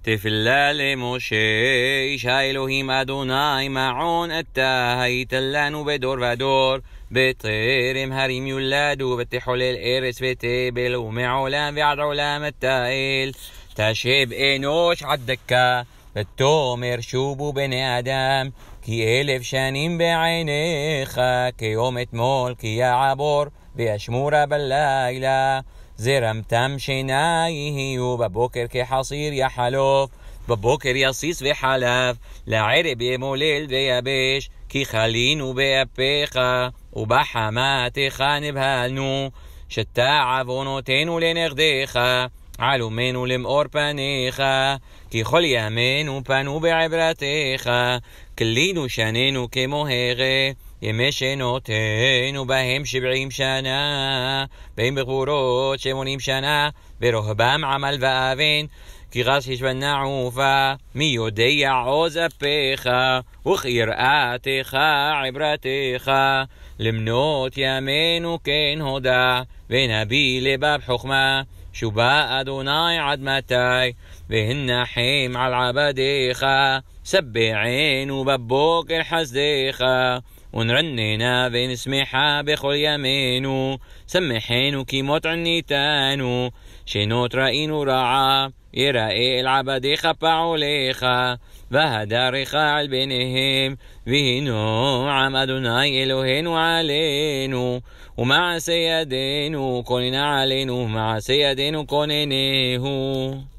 תפילה למשה, איש האלוהים אדוני מעון אתה היית לנו בדור ודור, בטרם הרים יולדו ותחולל ארץ ותבל ומעולם ועד עולם אתה אל. תשב אנוש עד דקה ותאמר שובו בני אדם, כי 1000 שנים בעיניך כיום אתמול כי יעבור וישמורה בלילה. זרמתם שינה יהיו בבוקר כחסיר יחלוף, בבוקר יסיס וחלף, לערב ימולל ויבש, כי חלינו באפיך ובחמתך נבהלנו. שתה עוונותינו לנגדך, עלומנו למאור פניך, כי כל ימינו פנו בעברתך, כלינו שנינו כמו הרה. ימי שנותינו בהם 70 שנה, בהם בגבורות 80 שנה, ברוחבם עמל ואבן, כי רש השבן נעופה, מי יודע עוז אפיך, וכי יראתך עברתך. למנות ימינו כן הודע, ונביא לבב חוכמה, שובה אדוני עד מתי, והנחם על עבדיך. סבענו בבוקר חסדיך, ונרננה ונשמחה בכל ימינו. שמחנו כי מות עניתנו, שנות ראינו רעה, יראה אל עבדיך פעוליך, והדרך על ביניהם. והנו עם אדוני אלוהינו עלינו, ומעשה ידינו כוננה עלינו, ומעשה ידינו כוננהו.